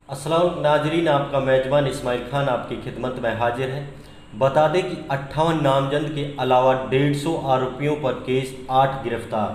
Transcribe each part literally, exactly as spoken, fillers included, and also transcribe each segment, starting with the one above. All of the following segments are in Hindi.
अस्सलाम नाजरीन, आपका मेज़बान इस्माइल खान आपकी खिदमत में हाजिर है। बता दें कि अट्ठावन नामजद के अलावा डेढ़ सौ आरोपियों पर केस, आठ गिरफ्तार।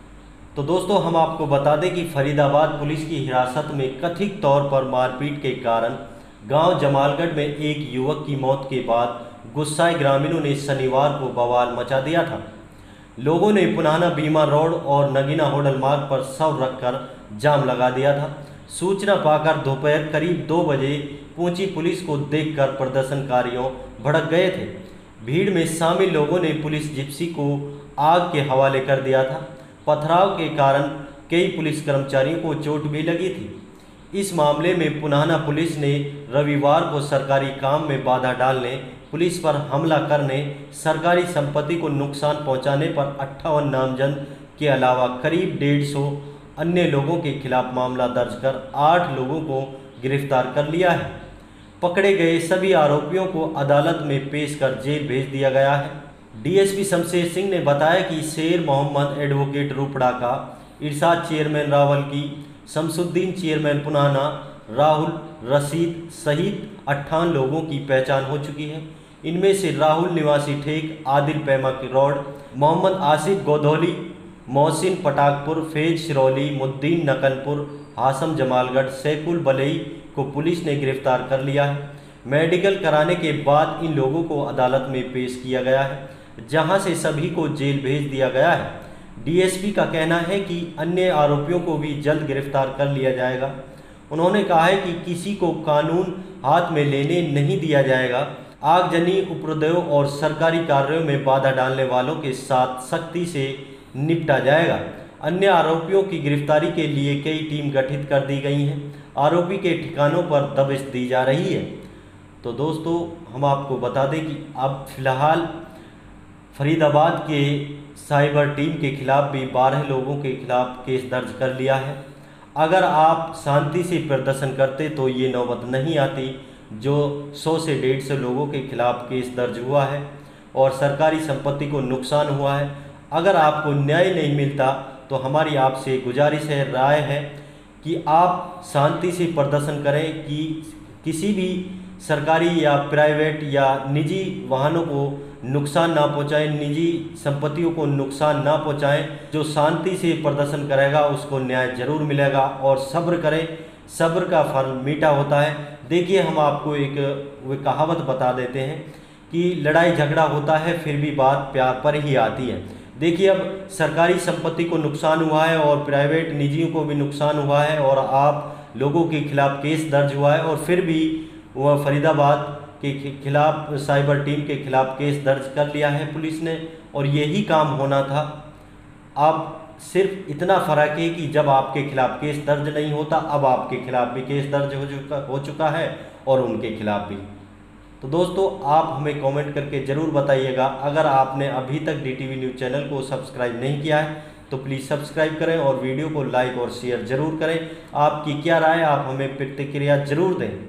तो दोस्तों, हम आपको बता दें कि फरीदाबाद पुलिस की हिरासत में कथित तौर पर मारपीट के कारण गांव जमालगढ़ में एक युवक की मौत के बाद गुस्साए ग्रामीणों ने शनिवार को बवाल मचा दिया था। लोगों ने पुराना बीमा रोड और नगीना होटल मार्ग पर शव रखकर जाम लगा दिया था। सूचना पाकर दोपहर करीब दो बजे पहुंची पुलिस को देखकर प्रदर्शनकारियों भड़क गए थे। भीड़ में शामिल लोगों ने पुलिस जिप्सी को आग के हवाले कर दिया था। पथराव के कारण कई पुलिस कर्मचारियों को चोट भी लगी थी। इस मामले में पुनाना पुलिस ने रविवार को सरकारी काम में बाधा डालने, पुलिस पर हमला करने, सरकारी संपत्ति को नुकसान पहुंचाने पर अट्ठावन नामजद के अलावा करीब डेढ़ सौ अन्य लोगों के खिलाफ मामला दर्ज कर आठ लोगों को गिरफ्तार कर लिया है। पकड़े गए सभी आरोपियों को अदालत में पेश कर जेल भेज दिया गया है। डीएसपी शमशेर सिंह ने बताया कि शेर मोहम्मद एडवोकेट रूपड़ा का, इरशाद चेयरमैन रावलकी, शमसुद्दीन चेयरमैन पुनाना, राहुल रशीद सहित अट्ठावन लोगों की पहचान हो चुकी है। इनमें से राहुल निवासी ठेक, आदिल पैमा की रोड, मोहम्मद आसिफ गोधौली, मोहसिन पटाकपुर, फैज सिरौली, मुद्दीन नकलपुर, हासम जमालगढ़, सैकुल बलई को पुलिस ने गिरफ्तार कर लिया है। मेडिकल कराने के बाद इन लोगों को अदालत में पेश किया गया है, जहां से सभी को जेल भेज दिया गया है। डीएसपी का कहना है कि अन्य आरोपियों को भी जल्द गिरफ्तार कर लिया जाएगा। उन्होंने कहा है कि किसी को कानून हाथ में लेने नहीं दिया जाएगा। आगजनी, उपद्रव और सरकारी कार्यों में बाधा डालने वालों के साथ सख्ती से निपटा जाएगा। अन्य आरोपियों की गिरफ्तारी के लिए कई टीम गठित कर दी गई हैं। आरोपी के ठिकानों पर दबिश दी जा रही है। तो दोस्तों, हम आपको बता दें कि अब फिलहाल फरीदाबाद के साइबर टीम के खिलाफ भी बारह लोगों के खिलाफ केस दर्ज कर लिया है। अगर आप शांति से प्रदर्शन करते तो ये नौबत नहीं आती जो सौ से डेढ़ सौ लोगों के खिलाफ केस दर्ज हुआ है और सरकारी संपत्ति को नुकसान हुआ है। अगर आपको न्याय नहीं मिलता तो हमारी आपसे गुजारिश है, राय है कि आप शांति से प्रदर्शन करें कि किसी भी सरकारी या प्राइवेट या निजी वाहनों को नुकसान ना पहुंचाएं, निजी संपत्तियों को नुकसान ना पहुंचाएं। जो शांति से प्रदर्शन करेगा उसको न्याय जरूर मिलेगा और सब्र करें, सब्र का फल मीठा होता है। देखिए, हम आपको एक वो कहावत बता देते हैं कि लड़ाई झगड़ा होता है फिर भी बात प्यार पर ही आती है। देखिए, अब सरकारी संपत्ति को नुकसान हुआ है और प्राइवेट निजियों को भी नुकसान हुआ है और आप लोगों के खिलाफ केस दर्ज हुआ है और फिर भी वह फरीदाबाद के खिलाफ साइबर टीम के खिलाफ केस दर्ज कर लिया है पुलिस ने और यही काम होना था। अब सिर्फ इतना फ़र्क है कि जब आपके खिलाफ केस दर्ज नहीं होता, अब आपके खिलाफ भी केस दर्ज हो चुका हो चुका है और उनके खिलाफ भी। तो दोस्तों, आप हमें कमेंट करके ज़रूर बताइएगा। अगर आपने अभी तक डीटीवी न्यूज़ चैनल को सब्सक्राइब नहीं किया है तो प्लीज़ सब्सक्राइब करें और वीडियो को लाइक और शेयर ज़रूर करें। आपकी क्या राय, आप हमें प्रतिक्रिया ज़रूर दें।